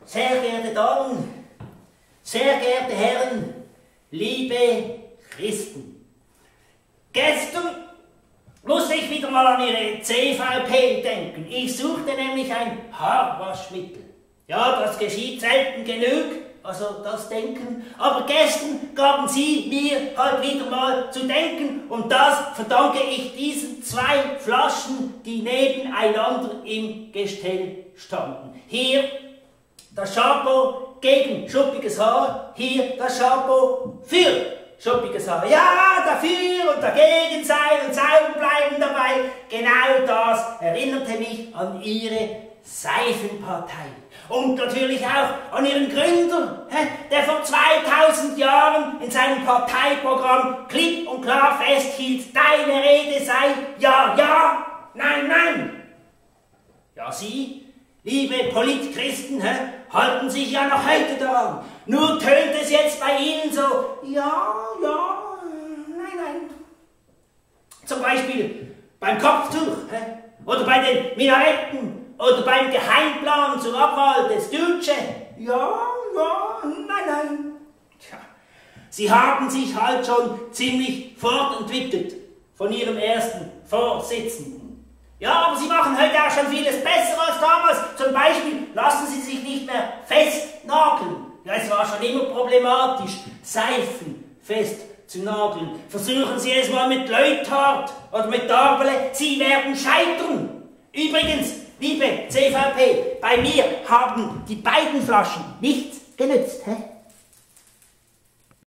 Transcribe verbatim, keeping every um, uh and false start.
Sehr geehrte Damen, sehr geehrte Herren, liebe Christen. Gestern musste ich wieder mal an Ihre C V P denken. Ich suchte nämlich ein Haarwaschmittel. Ja, das geschieht selten genug, also das Denken. Aber gestern gaben Sie mir halt wieder mal zu denken und das verdanke ich diesen zwei Flaschen, die nebeneinander im Gestell standen. Hier das Shampoo gegen schuppiges Haar, hier das Shampoo für schuppiges Haar. Ja, dafür und dagegen sein und sauber bleiben dabei. Genau das erinnerte mich an Ihre Seifenpartei. Und natürlich auch an Ihren Gründer, der vor zweitausend Jahren in seinem Parteiprogramm klipp und klar festhielt, deine Rede sei ja, ja, nein, nein. Ja, Sie, liebe Politchristen, halten sich ja noch heute daran. Nur tönt es jetzt bei Ihnen so, ja, ja, nein, nein. Zum Beispiel beim Kopftuch oder bei den Minaretten oder beim Geheimplan zur Abwahl des Duce. Ja, ja, nein, nein. Tja, Sie haben sich halt schon ziemlich fortentwickelt von Ihrem ersten Vorsitzenden. Ja, aber Sie machen heute auch schon vieles besser als damals. Zum Beispiel lassen Sie sich nicht mehr festnageln. Ja, es war schon immer problematisch, Seifen fest zu nageln. Versuchen Sie es mal mit Leuthardt oder mit Darbele. Sie werden scheitern. Übrigens, liebe C V P, bei mir haben die beiden Flaschen nichts genützt. Hä?